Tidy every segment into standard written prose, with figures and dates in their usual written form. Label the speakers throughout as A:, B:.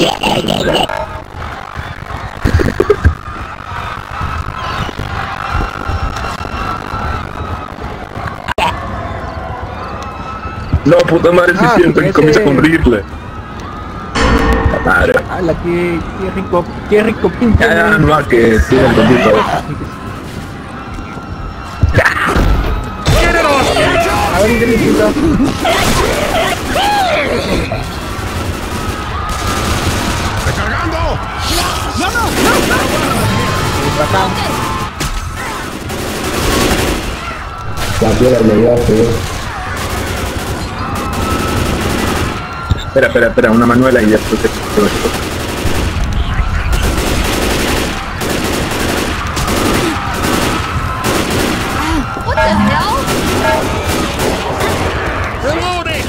A: No, puta madre, si siento que comienza con rifle. Madre.
B: ¡Hala, qué rico pinche!
A: Ya, no, que tiene el bombito.
B: A ver, intentito.
C: ¡Recargando! ¡No!
B: Acá.
D: La piedra me dio hace.
A: Espera, una manuela y después te
E: What the hell?
C: ¡Reloading!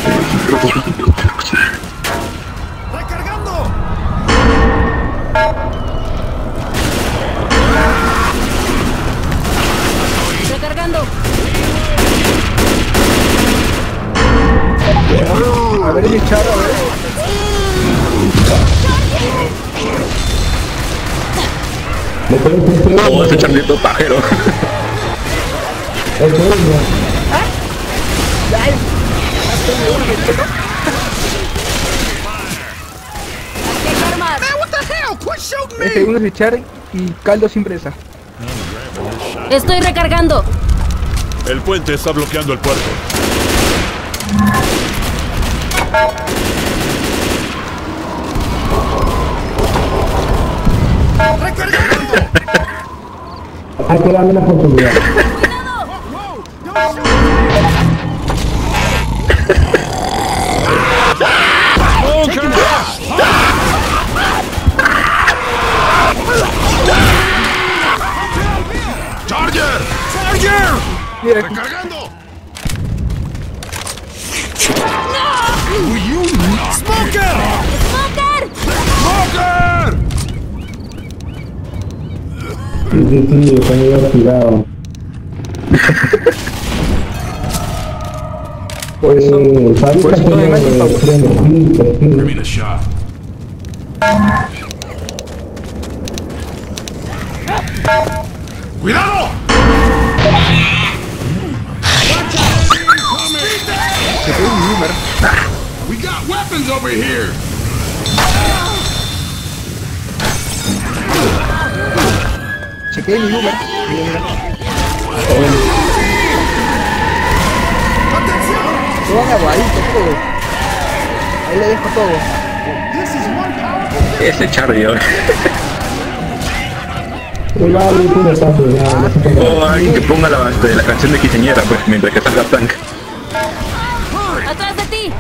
C: ¡Recargando!
E: Recargando.
B: A ver, mi charo, a ver.
A: Oh, ese charlito pajero.
C: What the hell? Quit shooting
B: Este
C: me!
B: uno es de Char y caldo sin presa.
E: Estoy recargando.
C: El puente está bloqueando el puerto. ¡Recargando!
D: Hay que darle una oportunidad.
C: ¡Charger! ¡Charger!
B: Mira, aquí.
C: ¡Recargando! Will you not? ¡Smoker!
E: ¡Smoker!
C: ¡Smoker!
D: Sí, está muy oxidado.
B: Por eso todo demás es favor.
C: Give me the shot. ¡Cuidado! We got weapons over here!
B: Chequeé mi número. Todo aguadito, todo. Ahí le dejo todo.
A: Ese charrio. O alguien que ponga la canción de quinceañera, pues, mientras que salga Frank.
E: ¡Atrás de ti!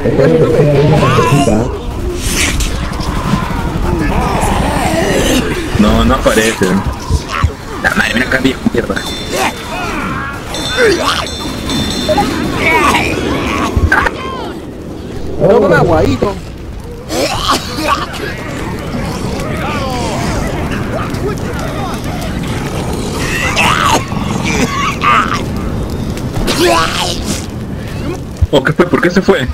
A: No aparece. La madre, mira acá, viejo mierda.
B: Todo aguadito.
A: ¿O qué fue? ¿Por qué se fue?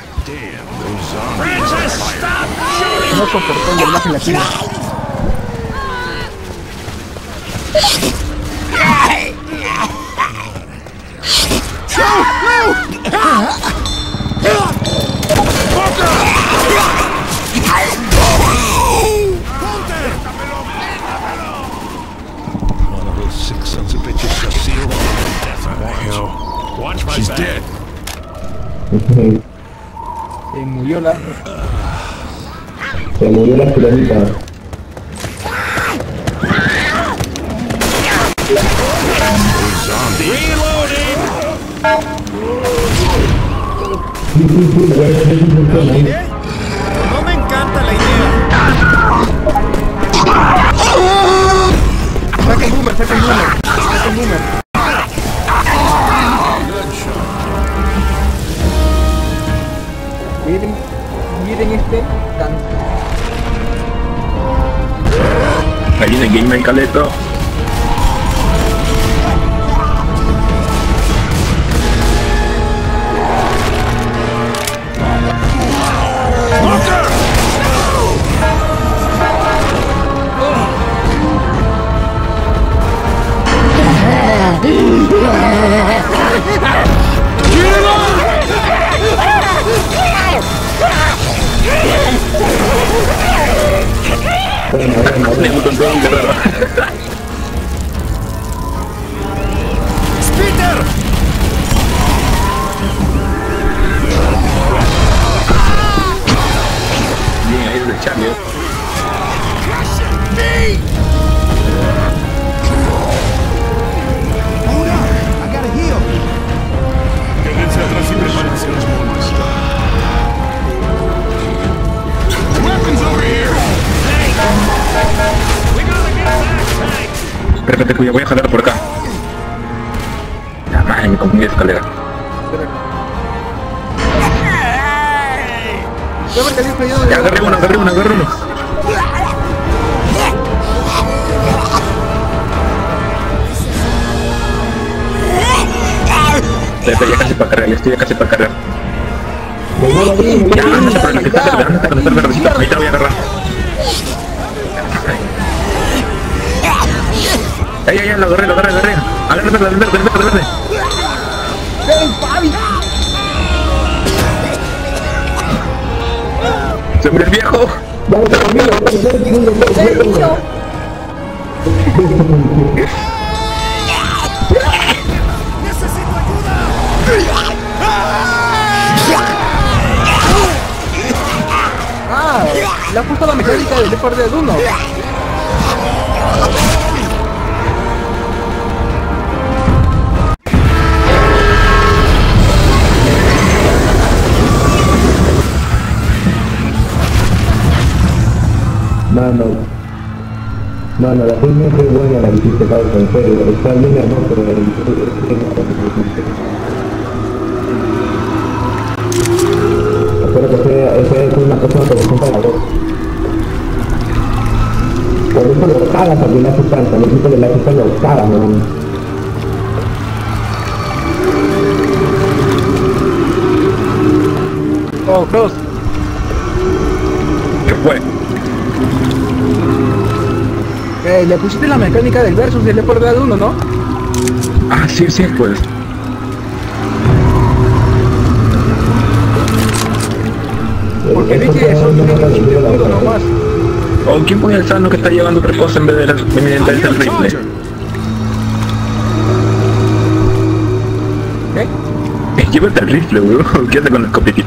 B: No soportó el doblaje latino.
C: One of those sick sons of bitches shall see her off. Death by hell. Watch my back. Dead.
B: Se murió la...
D: Se murió la fulanita.
C: No me encanta la idea.
B: Saca el número, saca el número. Saca el número. Miren este tanque.
A: Ahí viene Game Man Caleto. Le gustó todo un guerrero. Bien, ahí es de Charlie.
C: Quédense atrás y prepárense. Weapons over here!
A: Espérate, cuidado, voy a jalar por acá. La madre, me confundí de escalera. Ya, agarré uno. Ya casi para cargar, estoy ya casi para cargar. Ya, no se para la que está el verdecito, ahí te voy a agarrar. Ya, lo agarré. Agarré el verde.
B: ¡Ey, Fabi!
A: ¡Se murió el viejo!
B: Ah, le ha puesto la mecánica del Leopard de 1.
D: Mano, la primera es muy buena la que hiciste, Causa, en serio, está bien hermoso, pero espero que sea una persona que presenta la voz. Por eso lo cagas a quien le hace falta, el equipo de la que lo cagas, man.
B: Oh, Cross.
A: ¿Qué fue?
B: Le pusiste la mecánica del Versus del Leopard de 1, ¿no?
A: Ah, sí, pues.
B: Porque vi que son de uno nomás.
A: ¿O quién pone el sano que está llevando otra cosa en vez de el rifle?
B: ¿Qué?
A: Llévate el rifle, weón. Quédate con el copykit.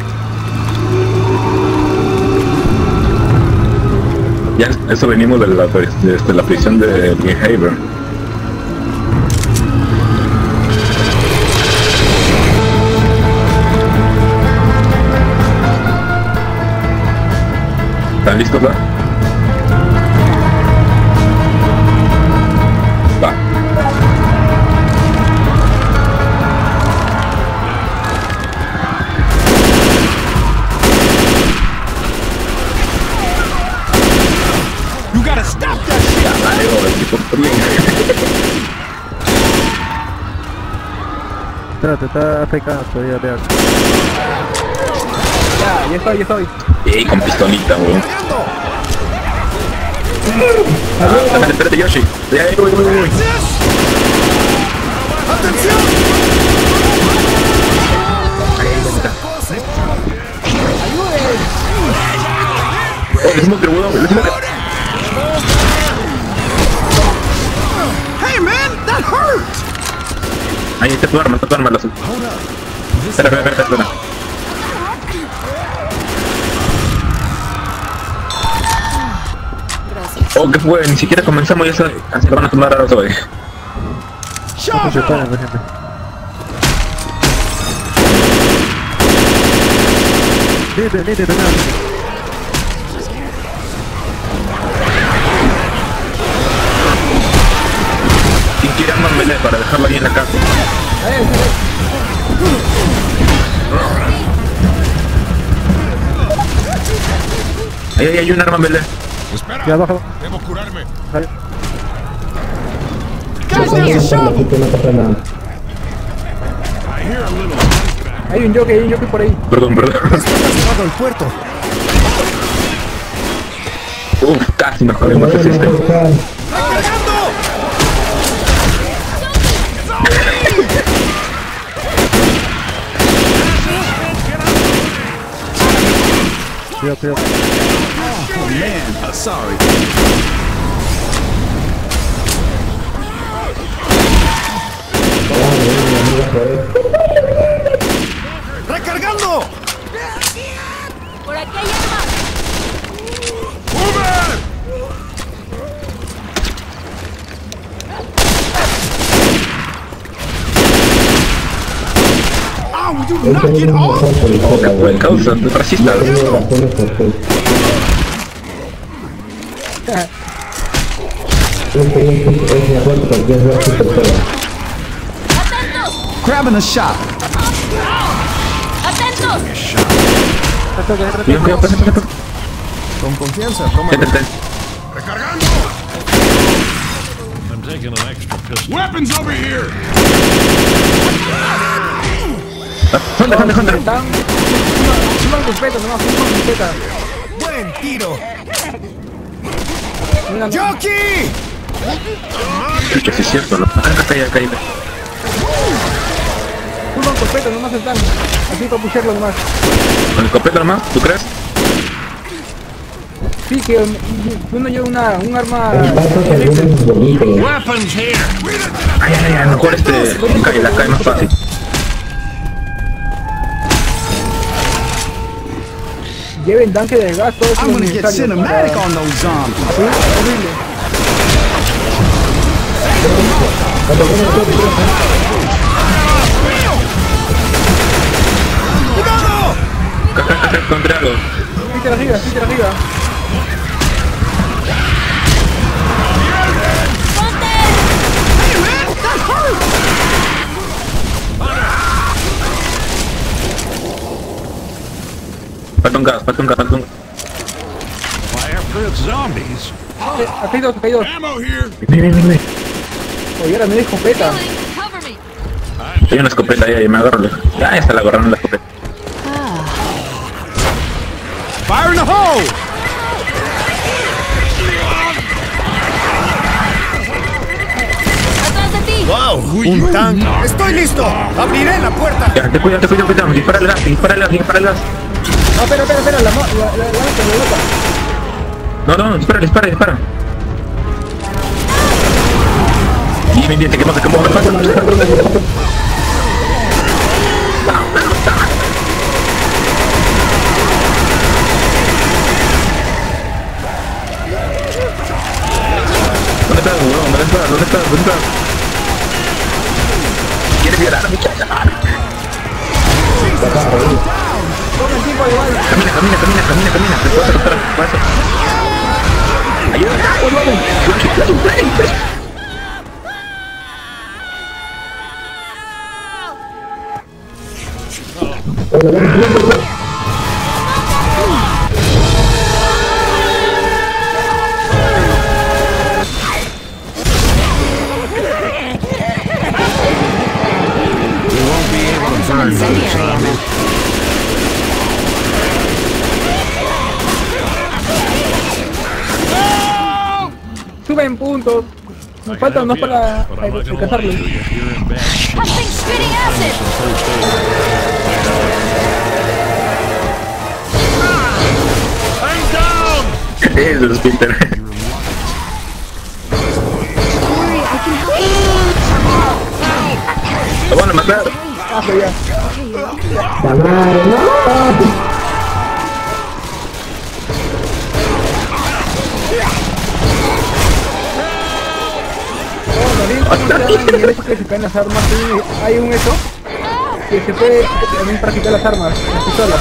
A: Ya, eso venimos de la prisión de Behavior. ¿Están listos, va? Va.
C: You gotta stop that shit!
A: Vale, el tipo frío.
B: Espérate, está afectado todavía, veo. Ya estoy.
A: Ey, con pistolita, weón. Espérate, Yoshi. Ya, voy.
C: ¡Atención!
A: Le hicimos que weón,
C: Hey man, that hurt!
A: Ahí está tu arma, la azul. Espera. Oh, ¿qué fue? Ni siquiera comenzamos y ya se van a tomar a los hoy. ¿Quién quiere armar melee para dejarlo ahí en la casa? Ahí hay un arma melee.
C: Espera,
B: Ya abajo.
C: debo curarme.
D: No pasa nada.
C: I hear a little.
B: Hay un jockey por ahí.
A: Perdón.
C: el puerto.
A: Uf, casi nos jodemos el sistema.
B: Cuidado.
F: man, sorry. ¡Recargando!
E: Por aquí hay armas.
F: Oh, you knock it off!
A: Poca buen causa, de racista.
E: ¡Atentos!
F: Grabbing a shot.
E: ¡Atentos!
A: Cuidado, cuidado, pasa, pasa, pasa.
B: Con confianza, toma.
A: Ten, ten, ten.
C: I'm taking an extra pistol.
F: Weapons over here!
A: Honda, Honda, Honda.
B: Están. Suman completo, nomás, suman completa.
F: Buen tiro.
B: Mira,
F: ¡Jockey!
A: Chucha, sí es cierto, ¿no? Acá, acá.
B: suman completo, nomás están. Así para pusherlo nomás.
A: Con el completo nomás, ¿tú crees?
B: Sí, que uno lleva un arma.
C: Weapons here!
A: Ay, mejor la cae más fácil.
B: Lleven tanque de gas, todo eso
F: I'm
B: es
F: gonna get
B: necesario
F: cinematic
B: para-
F: on those zombies.
B: Sí, horrible.
A: Acá, encontré algo.
B: Píte arriba, píte arriba.
A: Falta un gas.
C: Fire for zombies.
B: Acá hay dos, acá hay dos.
C: Ammo here!
A: Ven.
B: Oye, ahora me da escopeta.
E: Cover me.
A: Hay una escopeta ahí, me agarro. Ya está la agarraron la escopeta.
F: Fire in the hole!
E: ¡Atrás de ti!
F: ¡Wow! ¡Un tanque! ¡Estoy listo! ¡Abriré la puerta!
A: Ya, te cuidado. Dispara el gas.
B: No, espera, la lata.
A: No, dispara. Bien, te quemó. ¿Dónde estás, huevón? ¿Dónde estás? ¿Quieres violar a mi muchacha?
B: Toma el tiempo igual.
A: Camina. Te puedo atrapar. Ayúdame, huevón.
B: Suben puntos. Nos faltan dos para
C: But I'm not gonna lie to
B: alcanzarlo.
C: you, you're in bad shape.
E: That thing's shooting acid!
C: I'm down!
A: Eso es Peter. Lo van a matar.
B: Ah, pero ya. En el hecho que se caen las armas, hay un hecho que se puede también practicar las armas, las pistolas.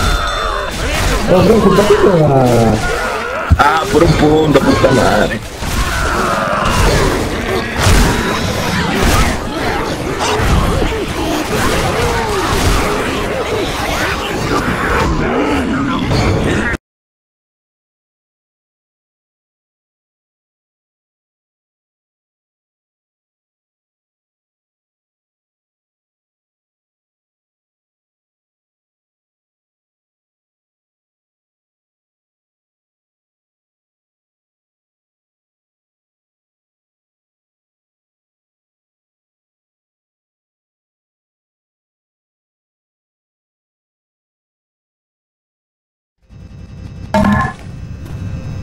A: Ah, por un punto, puta madre.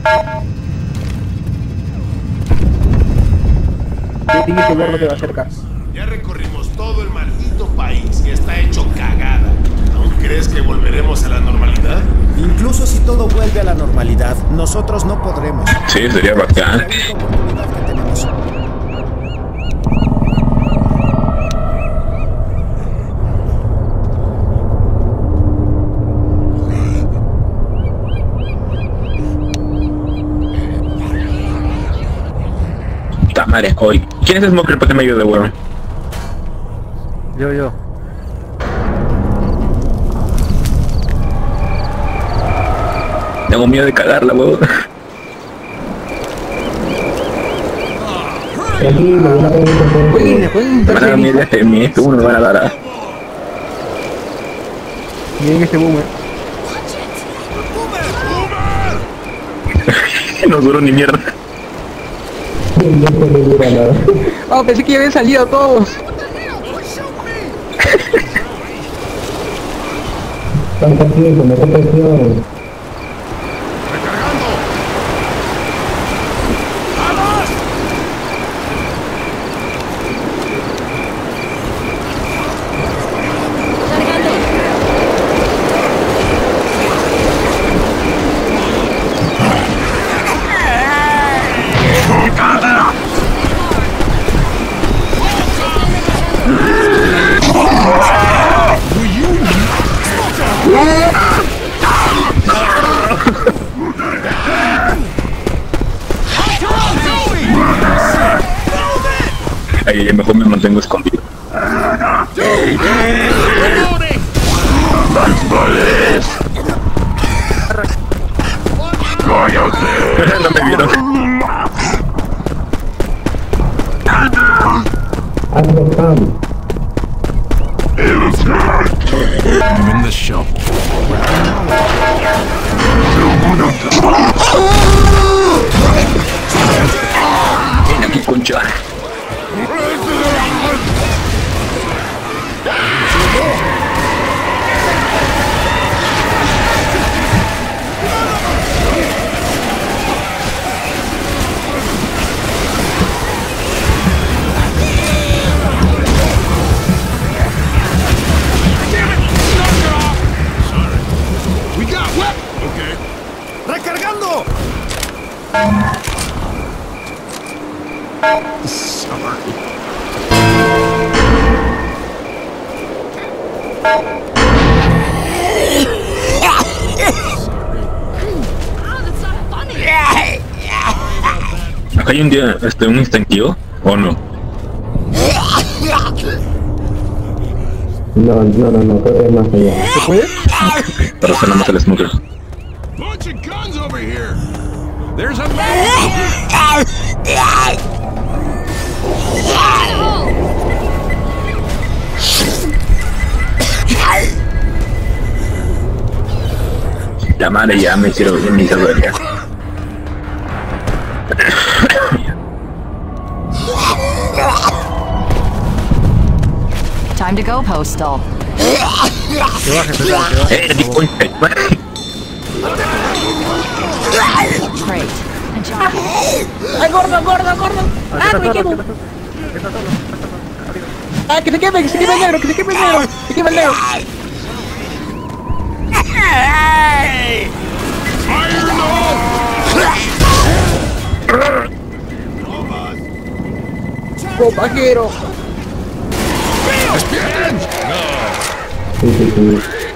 B: Dime que gordo te va a acercar.
G: Ya recorrimos todo el maldito país y está hecho cagada. ¿Aún crees que volveremos a la normalidad?
F: Incluso si todo vuelve a la normalidad, nosotros no podremos.
A: Sí, sería bacán.
F: Es la única oportunidad que tenemos.
A: Puta madre, hoy. ¿Quién es Smoker para que me ayude, weón?
B: Yo.
A: Tengo miedo de cagarla, weón.
D: Tranquilo, una vez
B: Pueden
A: Me van a dar mi F1 me van a dar a...
B: Miren este boomer.
A: No duró ni mierda.
D: no se le dura nada.
B: Oh, pensé que ya habían salido todos.
D: Tanta tiempo, me falta presión.
A: Ahí mejor me mantengo escondido. No me vieron.
D: Hazlo, Sam.
C: I'm in the shovel.
A: Ven aquí, concha.
C: We got what? Okay.
F: ¡Recargando!
A: Acá hay un día, un instintivo, ¿o no?
D: No, creo que es más allá.
B: ¿Se puede?
A: Para hacer nada más el Smoker.
C: Bunch of guns over here. There's a man.
A: La madre ya me hicieron mi salvaría.
E: Time to go, Postal.
A: Ni concha.
E: Great. And John.
B: ¡Ay, gordo! ¡Ah, me quemo! ¡Ah, que se queme el negro! ¡Que se queme el negro! ¡Compañero!
D: Sí.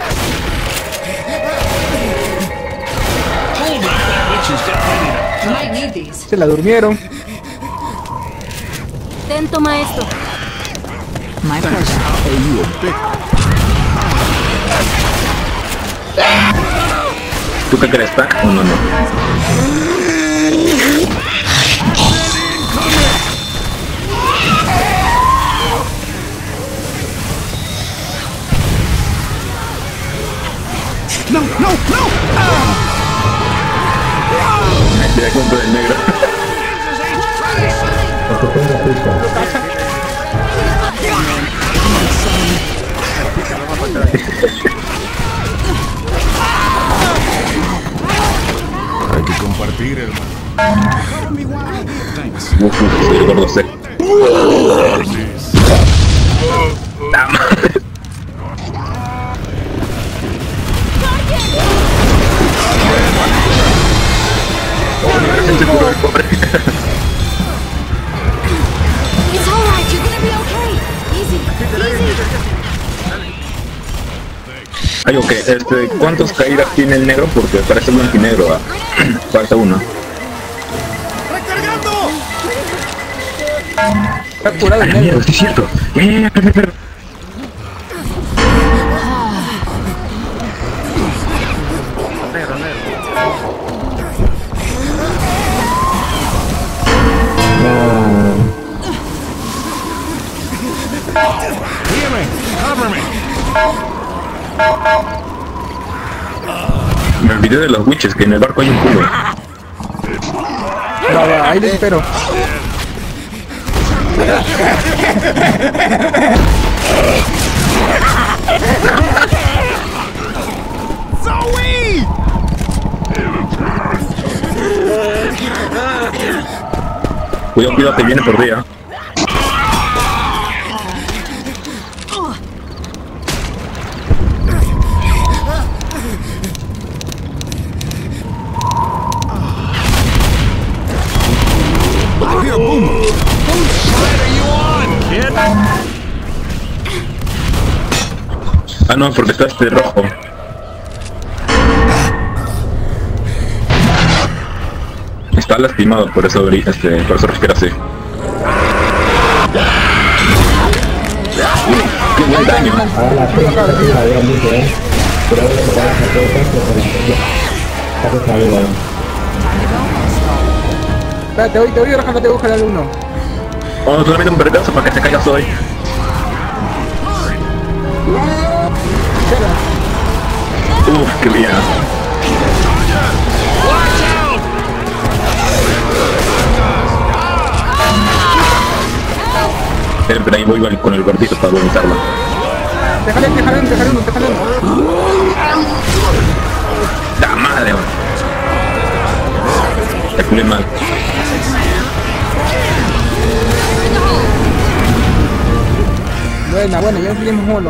E: Might need these.
B: Se la durmieron.
E: Ten, toma esto. My pleasure.
A: ¿Tú qué crees, pa? No.
F: ¡No!
A: Me da cuenta del negro.
D: Porque tengo prisa.
C: Hay que compartir
A: Soy el gordo seco. ¡La madre! Se curó el pobre.
H: It's alright, you're gonna be okay. Easy, easy.
A: Ay, ok, ¿cuántas caídas tiene el negro? Porque parece blanco y negro, ¿ah? Falta una.
F: ¡Recargando!
B: Está curado el negro.
A: Mierda, sí es cierto. Me olvidé de los witches, que en el barco hay un culo.
B: Va, ahí le espero.
F: ¡Zoe!
A: Cuidado, cuidado, te viene por día. Ah, no, porque está rojo. Está lastimado, por eso respira así. ¡Qué buen daño!
D: Ahora la prensa sabía mucho, pero ahora se va a hacer todo esto para que sabe igual.
B: Espera, te voy a bajar, te voy a jalar uno.
A: Oh, solamente un vergazo para que se caiga Zoe. Uf, qué bien. Pero ahí voy con el gordito para vomitarlo.
B: Déjale uno.
A: ¡La madre! Te culé mal.
B: Buena, ya tenemos molo.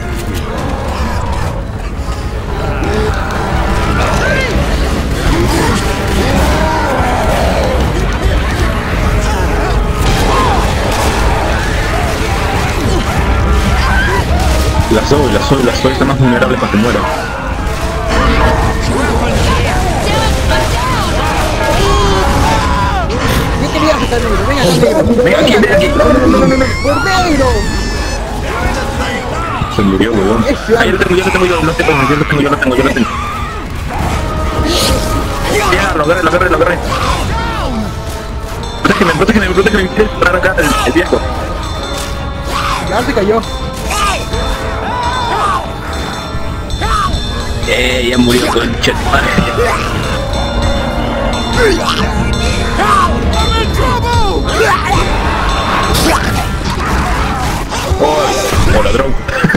A: La Zoe está más vulnerable para que muera.
B: Yo quería agitar negro,
A: Venga aquí.
B: ¡Cordero!
A: Se murió, weón. Ahí lo tengo yo. Ya, lo agarré. Protégeme, para acá, el viejo.
B: Ya se cayó.
A: Ya murió con chat. Oh, ladrón.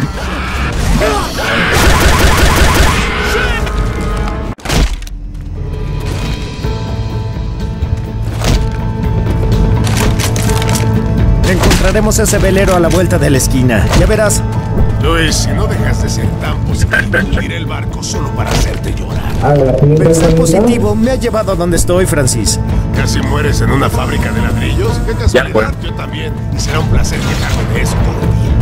F: Encontraremos ese velero a la vuelta de la esquina. Ya verás.
G: Luis, si no dejas de ser tan positivo, hundiré el barco solo para hacerte llorar.
D: La siguiente
F: Pensar
D: ronda.
F: positivo me ha llevado a donde estoy, Francis.
G: ¿Casi mueres en una fábrica de ladrillos? ¡Qué casualidad! Yo también. Y será un placer quejarme de eso todo el día.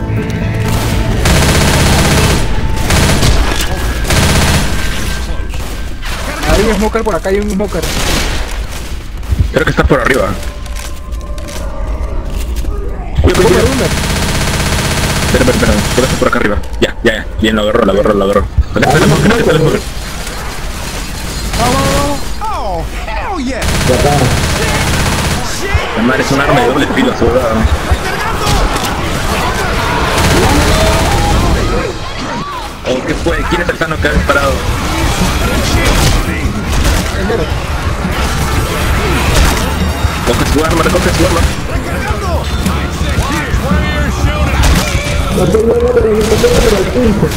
B: Hay un smoker por acá, hay un smoker.
A: Creo que está por arriba. Espera, puede estar por acá arriba. Ya, bien, lo agarró. Está el smoker.
F: Oh, hell yeah.
D: Ya está.
A: La madre es un arma de doble filo, soldado. Oh, ¿qué fue? ¿Quién es el sano que ha disparado? Recoge su arma.
D: No tengo nada de el pulso.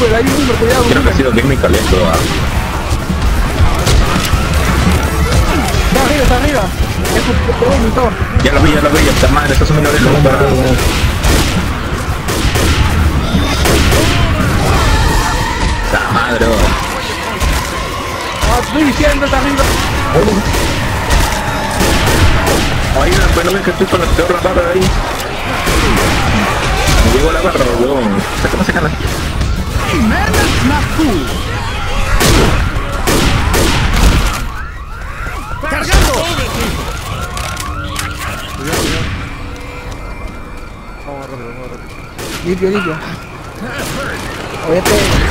B: boomer, cuidado.
A: Creo que ha
B: Boomer.
A: sido Game Calesto.
B: Está arriba. Es un monitor.
A: Ya lo vi, esta madre, está subiendo de lejos. Esta madre,
B: Estoy diciendo, está arriba.
A: Oigan, pues no ven que estoy con la peor barra ahí. Me llegó la barra, huevón. Sácala.
F: ¡Cargando!
B: Limpio. Oye,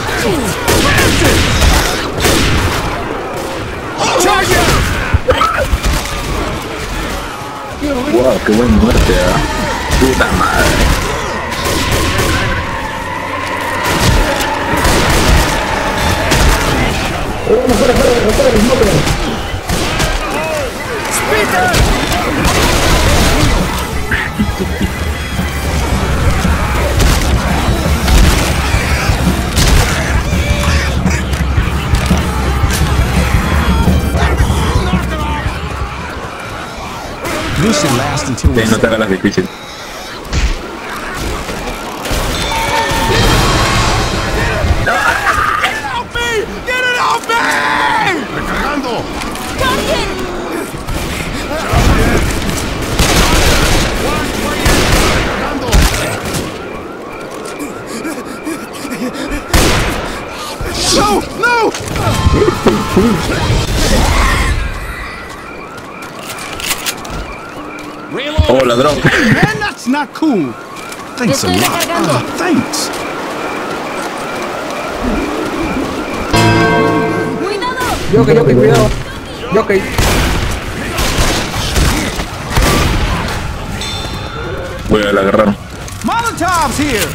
A: Wow, qué buen muerte, puta madre.
F: This should last until we
A: No te hagas las difíciles.
G: ¡Recargando!
F: No! No!
A: Oh, ladrón.
F: Man, that's not cool. Thanks a
H: Estoy
F: lot.
H: recargando.
F: Thanks.
H: ¡Cuidado!
B: cuidado. Yokai.
A: Voy a la agarrar.
F: Molotovs here.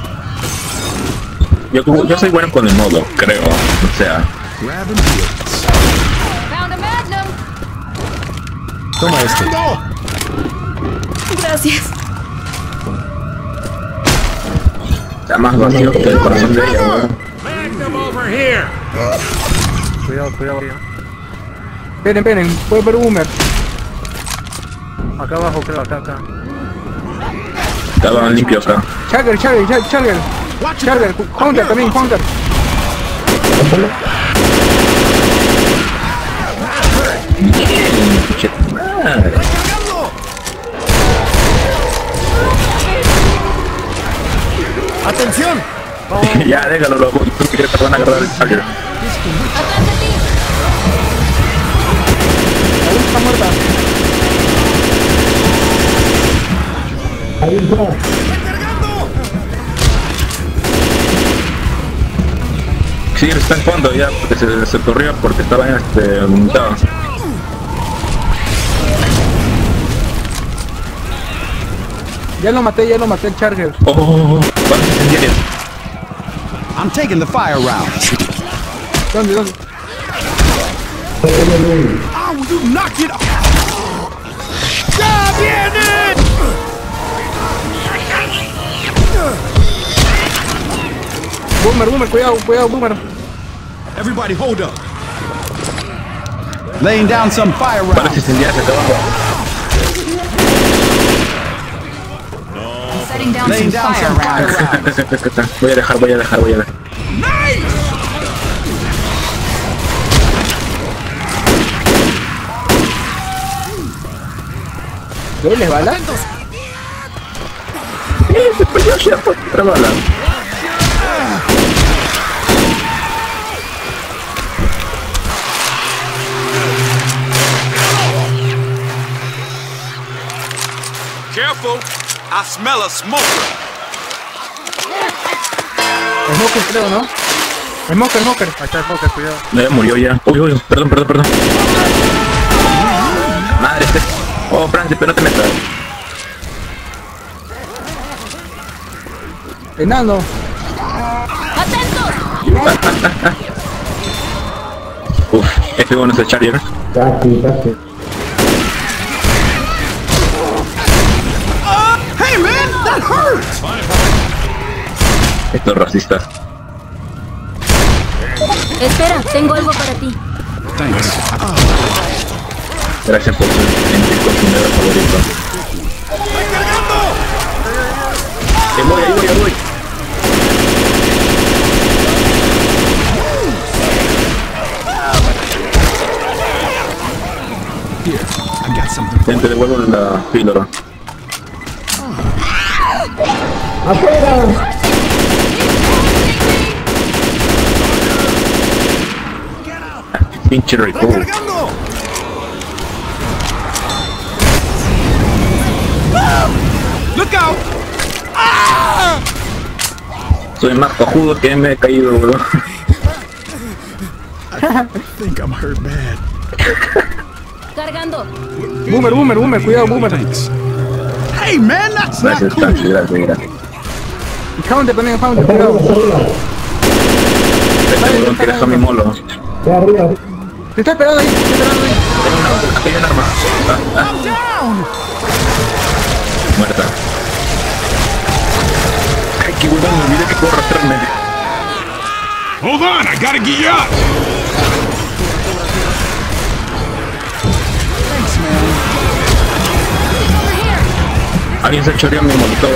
A: Yo soy bueno con el modo, creo. O sea,
F: Grabbing hits.
H: Found a magnum.
F: Toma este.
H: Gracias.
A: está más vacío que el corazón de ella, weón.
C: Magnum over here.
B: Cuidado. Esperen, puede ver boomer. Acá abajo, creo, acá.
A: Estaba limpio acá.
B: Charger. Hunter también, Hunter.
A: Che, madre.
F: ¡Atención!
A: Ya, déjalo, loco. Tú quieres perdón agarrar el Charger.
H: ¡Atrás de ti!
B: La luz está muerta.
A: Sí, está en fondo ya, porque se corrió porque estaba vomitado.
B: Ya lo maté el Charger.
A: Oh, ¿cuántos incendiarios?
F: I'm taking the fire round.
B: ¿Dónde?
F: Oh, you knocked it off! ¡Ya viene!
B: Boomer, cuidado, Boomer.
F: Everybody hold up. Laying down some fire
A: ¿Cuántos
F: rounds.
A: incendiarios acá abajo?
E: Setting down
F: Laying
E: some
F: down
E: fire
F: some fire
E: rounds.
F: rounds.
A: Voy a dejar.
B: ¿Qué les bala?
A: Después yo ya fue otra bala.
I: Careful, I smell a smoker.
B: Smoker creo, ¿no? Smoker. Ahí está Smoker, cuidado.
A: No, murió ya. Uy, perdón. Madre, Oh, Francis, pero no te metas.
B: Enano.
H: ¡Atentos!
A: Uf, este bueno es el Charger.
D: Casi.
F: Hey man, that hurts!
A: Estos racistas.
H: Espera, tengo algo para ti.
C: Thanks.
A: Gracias por ser mi consumidor favorito. Ahí voy.
C: Here, I got something for
A: Te devuelvo la píldora.
D: ¡Afuera!
A: Pinche rico.
F: ¡Recargando!
C: Look out!
A: Soy más cojudo que me he caído, bro.
C: I think I'm hurt bad.
H: Cargando.
B: Boomer, cuidado, Boomer.
C: Thanks. Hey man, that's not
A: Gracias,
C: cool.
A: Tachi, gracias.
B: Y Fountain también, Fountain,
D: ¡Está arriba,
B: cuidado.
D: está arriba!
A: Este bro quiere a mi molo.
D: ¡Está arriba!
B: Te está esperando ahí,
A: Hay un arma. Muerta. Ay, qué huevón, me olvidé que puedo arrastrarme.
C: Hold on, I gotta get you up. Thanks, man.
A: Alguien se choreó mi molotov.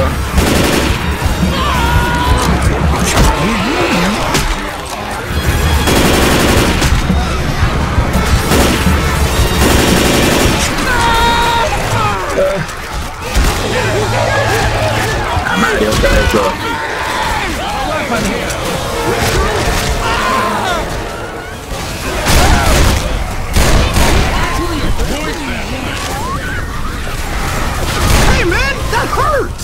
A: Madre, otra vez, bro.
C: Hey man, that hurt.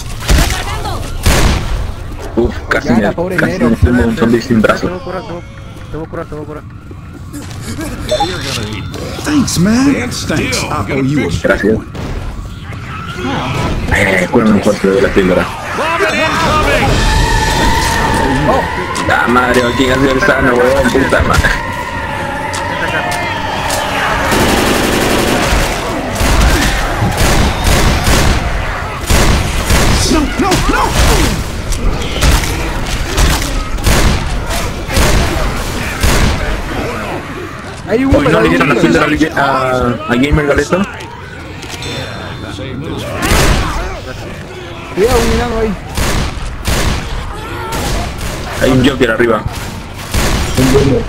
A: Uf, casi
B: Ya,
A: me
B: la pobre
A: casi
B: negro.
A: me fumo un zombie sin brazo.
B: Te voy a curar.
C: Thanks, man. Thanks. I owe you a
A: Gracias. Cúrame un fuerte de la píldora. La madre, aquí ha sido el sano, weón, puta madre.
C: No.
B: Hay un
A: Hoy
B: Boomer,
A: no le
B: hay
A: dieron
B: un
A: la
B: Boomer.
A: píldora a Gamer Galeto.
B: Cuidado, un enano ahí.
A: Hay un Joker arriba.
D: ¡Un boomer!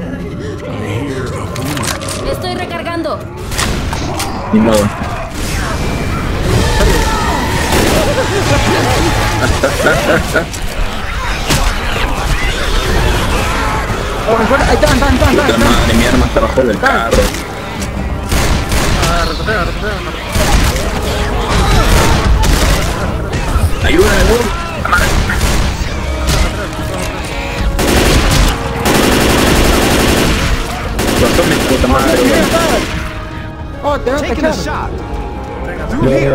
H: Estoy recargando.
A: Ni modo.
B: Oh, ahí están.
A: Puta madre, mi arma está abajo del carro. Ayúdame, weón. La madre. Los zombies, puta madre, weón.
B: Oh, te van a
C: Taking a
B: cachar.
C: shot. Through here.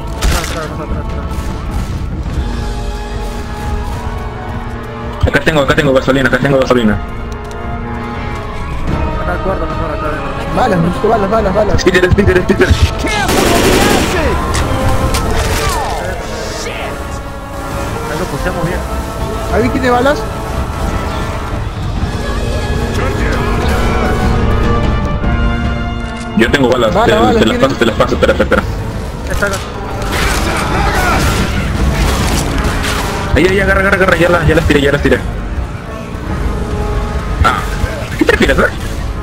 A: Acá tengo gasolina,
B: Balas, necesito balas.
A: Peter.
C: Careful of the acid.
B: ¿Alguien tiene balas?
A: Yo tengo balas,
B: Balas,
A: te las paso, espera. Ahí, agarra, ya las tiré. Ah, ¿qué prefieres, eh?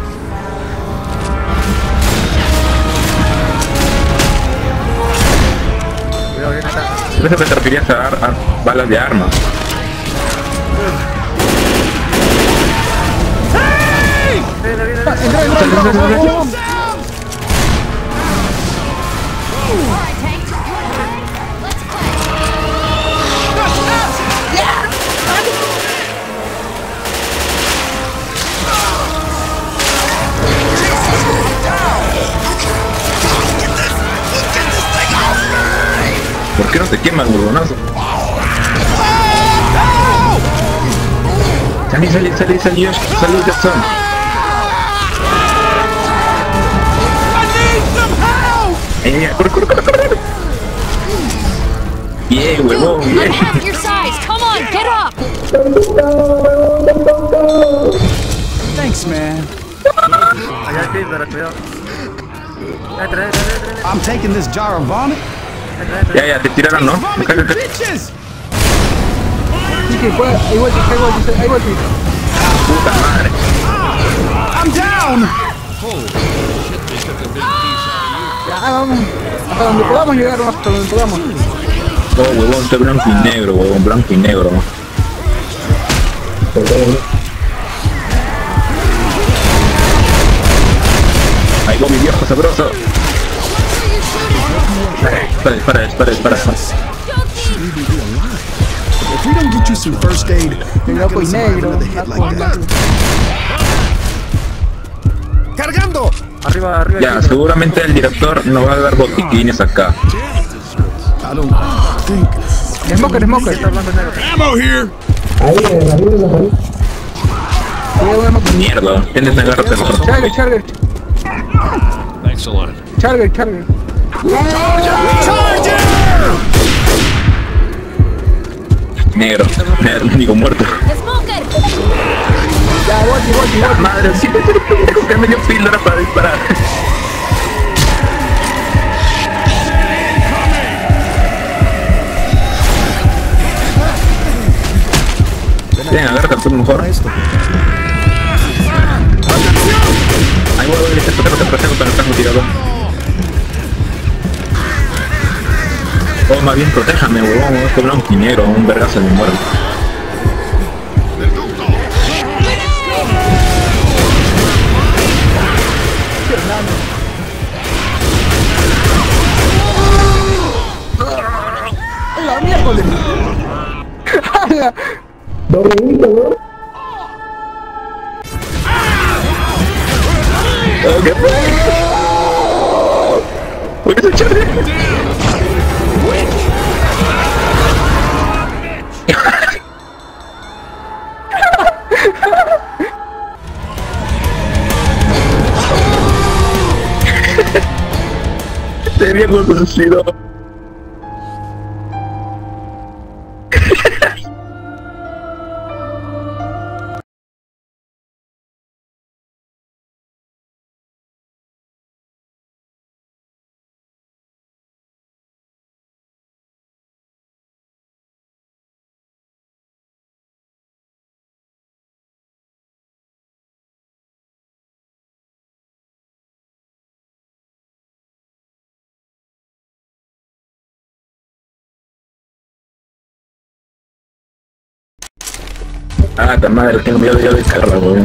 A: Parece que te referías a balas de arma.
B: Entra.
A: ¿Por qué no te quema el burbonazo? Salí, Jackson. Corre. Bien, huevón,
H: I'm
A: bien.
H: half your size. Come on, get up.
F: Thanks, man.
B: Allá sí, pero cuidado. Trae.
F: I'm taking this jar of vomit.
A: Ya, te tiraron, ¿no?
F: Bitches!
B: Sí, hay vueltas.
A: Puta madre.
F: I'm down!
B: Ya, vamos. Hasta donde podamos llegar, hasta donde podamos.
A: Oh, huevón, está blanco y negro, huevón, blanco y negro. Ahí va mi viejo sabroso. Espera.
F: If we don't get you some first aid, you're not
B: Blanco y
F: gonna survive
B: negro.
F: another hit like that. ¡Cargando!
B: Arriba.
A: Ya, seguramente el director no va a dar botiquines acá.
F: I don't think...
B: Smoker. Está blanco y negro.
C: Ammo here!
D: Ahí, arriba.
B: Cuidado,
A: Mierda, tienes que agarrarte mejor.
B: Charger.
C: Thanks a lot.
B: Charger.
A: Negro, digo muerto.
H: Smoker!
B: Ya, voy.
A: Madre, sí, que me dio píldora para disparar. Bien, agárrate tú mejor. Ahí voy, tengo tirado. Oh, más bien protéjame, huevón, este blanco y negro, un vergazo de muerte.
B: ¡La miércoles!
D: Doble hito, ¿no?
A: ¿Qué fue? ¿Puedes echarle? Sería conocido. Ah, ta madre, tengo miedo ya de carro, weón.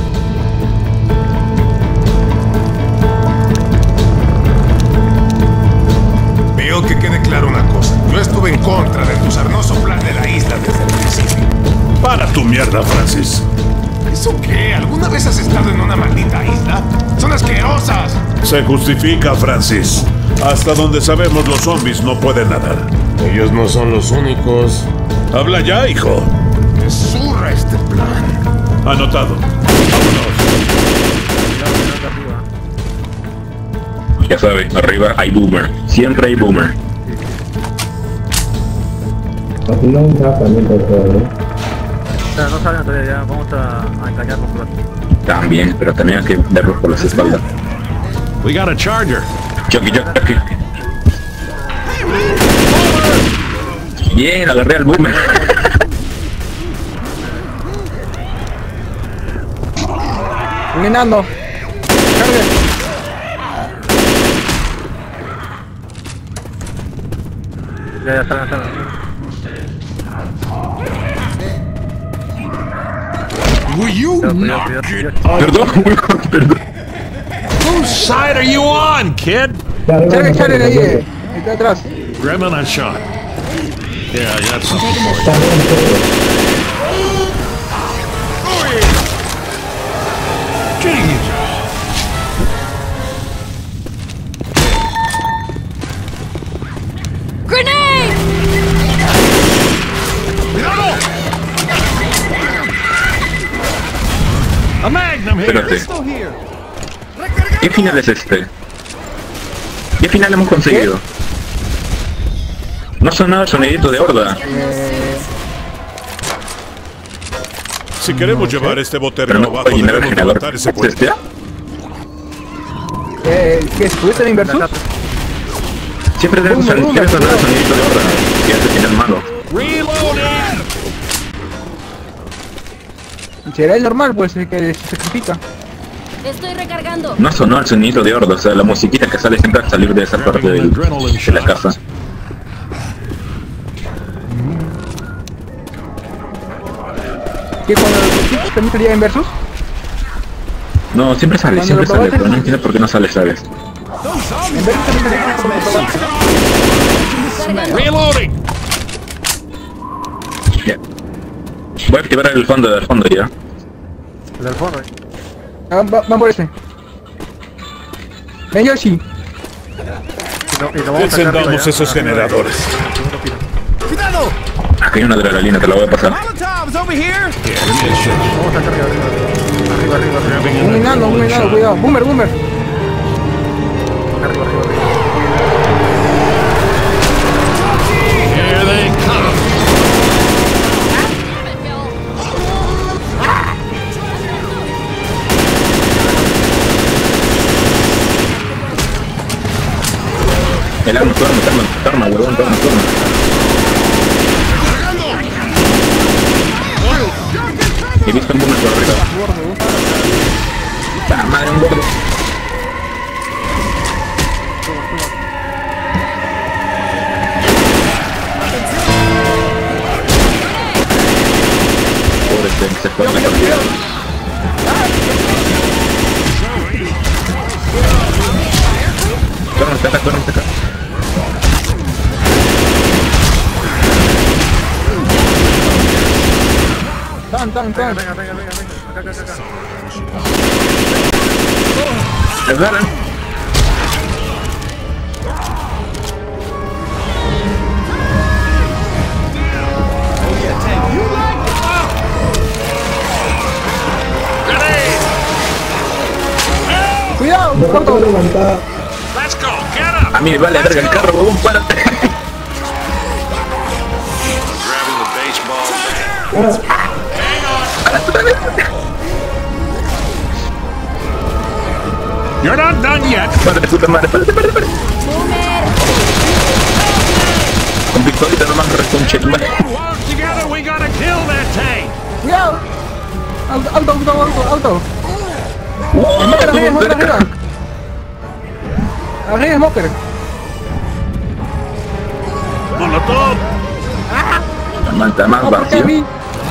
G: Veo que quede claro una cosa. Yo estuve en contra de tu sarnoso plan de la isla desde el principio.
C: Para tu mierda, Francis.
G: ¿Eso qué? ¿Alguna vez has estado en una maldita isla? ¡Son asquerosas!
C: Se justifica, Francis. Hasta donde sabemos, los zombies no pueden nadar.
G: Ellos no son los únicos.
C: Habla ya, hijo.
G: Me zurra este plan.
C: Anotado. Vámonos.
A: Ya sabe, arriba hay boomer. Siempre hay boomer.
D: Así no un mapa también por todo, ¿no?
B: No saben todavía, ya vamos a engañarnos por aquí.
A: También, pero también hay que verlos por las espaldas.
C: We got a charger.
A: Chucky. Bien, agarré al boomer.
B: Minando. Cargue. Ya están.
C: Will you not get...
A: Perdón.
C: Whose side are you on, kid?
B: Chargue de ahí. Está atrás.
C: Grab on a shot. Yeah, I got something for you. Jesus.
H: Grenade!
C: A magnum here.
A: Espérate. ¿Qué final es este? ¿Qué final hemos conseguido? No ha sonado el sonidito de horda.
C: Si queremos llevar este bote
A: Pero
C: río
A: no
C: abajo,
A: puede llenar el
C: debemos
A: generador.
C: levantar ese puente.
A: ¿Este?
B: ¿Qué es? ¿Pudiste en inverso?
A: Siempre debe sonar el sonidito de horda. Que hace final malo.
B: Será el normal, pues, el que se sacrifica.
H: Estoy recargando.
A: No sonó el sonido de horda, o sea, la musiquita que sale siempre al salir de esa parte de la casa.
B: ¿Qué cuando los también salía inversos?
A: No, siempre sale,
B: Cuando
A: siempre
B: lo
A: sale,
B: probaste,
A: pero no entiendo por qué no sale, ¿sabes?
B: Inversos también salía cuando lo probaste.
C: Reloading.
A: Ya. Voy a activar el fondo ya.
F: El del fondo.
B: Van por ese. Ven Yoshi.
F: Y no vamos a sacar
C: Encendamos
F: arriba ya.
C: esos generadores.
F: ¡Cuidado!
A: Acá hay una adrenalina, te la voy a pasar.
F: Molotovs over here. Vamos a sacar arriba.
B: Un enano, cuidado. Boomer.
F: Arriba.
C: Here they come.
A: El arma, arma, huevón, turno. He visto un boomer por arriba. ¡Ah, madre, un gordo! Pobre, se fue a la partida. Corran, acá.
B: Tan.
F: Venga. Acá.
A: Agarran.
B: Cuidado, auto.
C: Let's go. Get up.
A: A mí me vale verga el carro, huevón, párate.
I: Grabbing the baseball bat.
C: You're not done yet.
A: Párate, puta madre, párate.
H: Boomer.
A: Con pistolita nomás me reconche tu madre.
C: Work together. We gotta kill that tank.
B: Cuidado. Auto. Smoker arriba. Arriba, Smoker.
C: Molotov.
A: Está más
B: ¿Por qué a
A: vacío.
B: mí?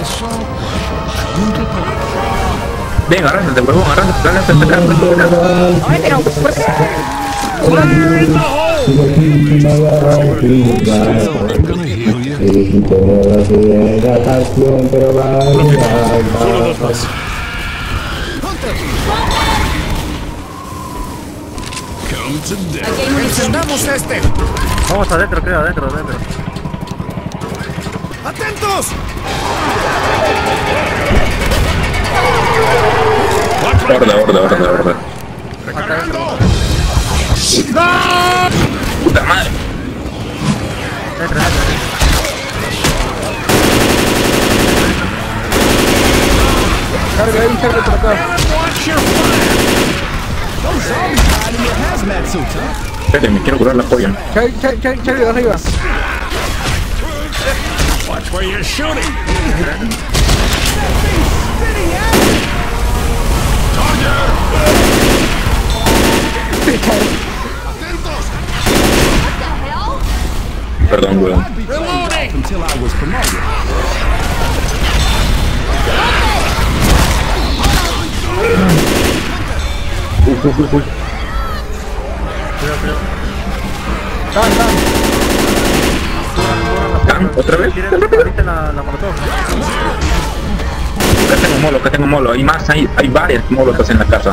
A: Ven, arráncate, huevón, arráncate.
B: Ay, pero, ¿por qué?
C: Fire in the hole.
D: I'm
C: gonna heal you. Solo dos más. Come to death.
H: Aquí hay munición.
F: Encendamos este.
J: Vamos adentro, creo, adentro.
F: ¡Atentos!
A: Horda. Puta madre.
B: Carga, hay un carga por acá.
A: Espérate, me quiero curar la polla.
B: Charlie de arriba.
C: Watch where you're shooting.
A: Perdón, weón.
C: Reloading.
A: Uy. Tan, ¿otra vez?
J: Ahorita la molotov.
A: Acá tengo molo. Hay más, hay varias molotas en la casa.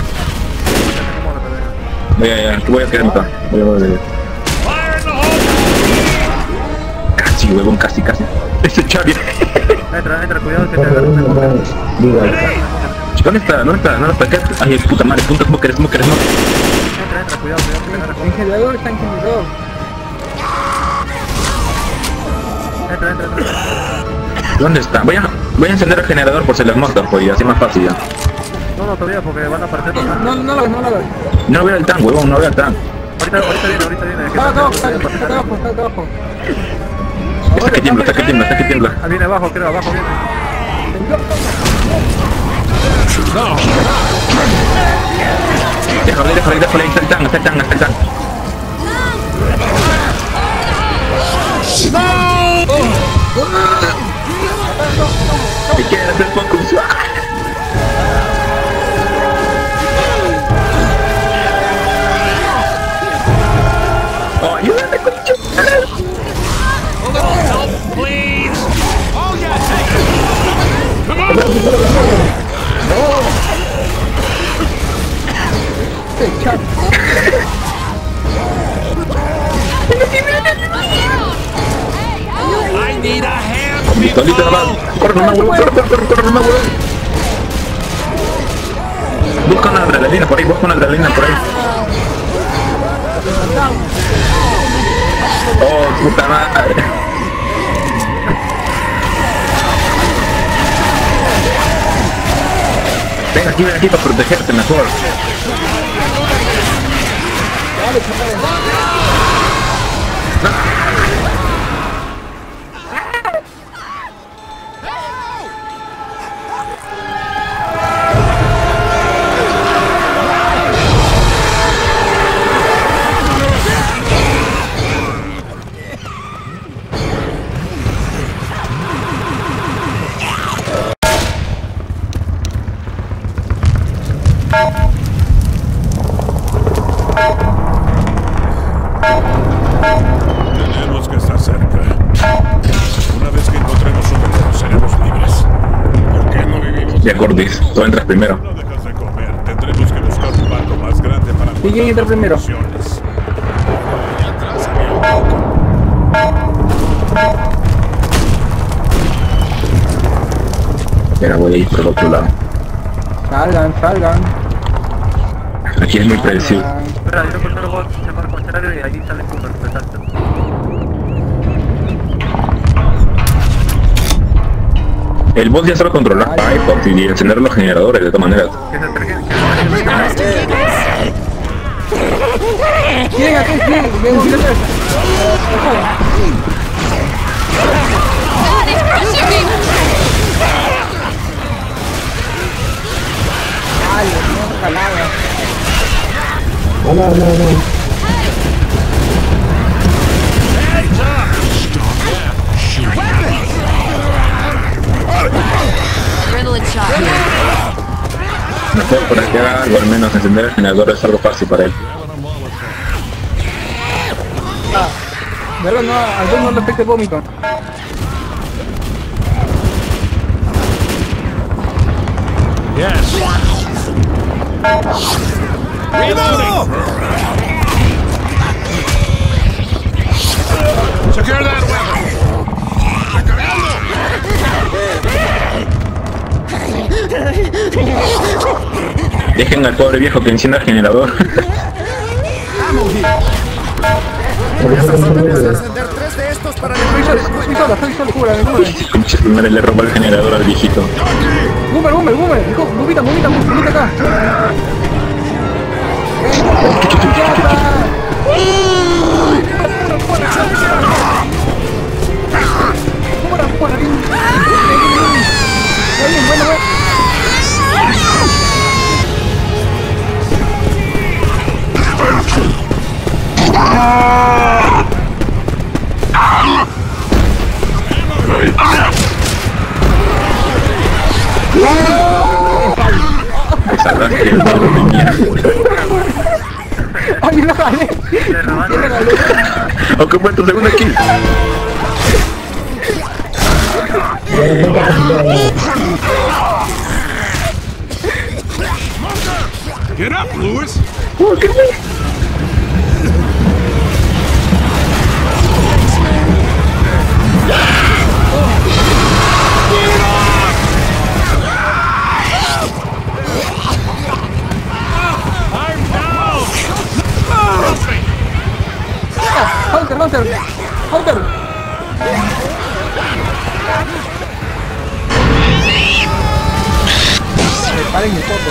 A: Ya, voy a quedar acá.
C: Fire in the hole.
A: Casi, huevón, casi. Ese Chavi.
J: Entra, cuidado que te agarren.
A: ¿Dónde está? ¿Qué? Ay, puta madre, smoker.
J: Entra, cuidado que te agarren.
B: En generador está en generador.
J: Entra.
A: ¿Dónde está? Voy a encender el generador por si las moscas, pues, y así más fácil ya.
J: No, todavía, porque van a aparecer los tanques.
B: No lo hagas, no lo hagas.
A: No veo el tank, huevón, no veo el tank.
J: Ahorita viene.
B: Está abajo, está abajo.
A: Está que tiembla.
J: Ah, viene abajo, creo, abajo viene.
A: Déjale, está el tank. Me quiere hacer focus. Oh, ayúdame, concho.
I: Please! Oh, yeah, take it! Come on! I need a hand!
A: Pistolita nomás. Corre nomás, huevón. Busca una adrenalina por ahí. Oh, puta madre. Ven aquí para protegerte mejor.
C: Tenemos que estar cerca. Una vez que encontremos un veneno, seremos libres.
G: ¿Por qué no vivimos?
A: Ya, Cordis, tú entras primero.
C: No dejas de comer. Tendremos que buscar un barco más grande para
B: ¿Y quién entra primero?
C: provisiones.
G: Allá atrás había un poco.
A: Mira, voy a ir por el otro lado.
B: Salgan.
A: Aquí es muy predecible.
J: Espera, yo encontré el bot, se marca contrario y ahí sale Cooper, exacto.
A: El boss ya sabe controlar iPod y encender los generadores de todas maneras.
J: Que se entregue.
B: ¿Quién?
D: No.
H: Adrenaline shot here.
A: Mejor para que haga algo, al menos encender el generador es algo fácil para él.
B: Pero no, al menos no le afecte el vómito.
C: Yes.
I: Reloading! Secure that weapon!
A: Dejen al pobre viejo que encienda el generador.
I: Encender 3 de estos para
B: Estoy solo, cúbrame.
A: Pinche madre, le robó el generador al viejito.
B: Boomer, hijo, vomita acá. Ay, lo jalé.
A: Aunque fue tu segunda kill.
C: Get up, Lewis.
B: Hunter. cariño, poco.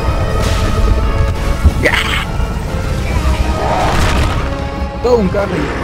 B: Todo un carro.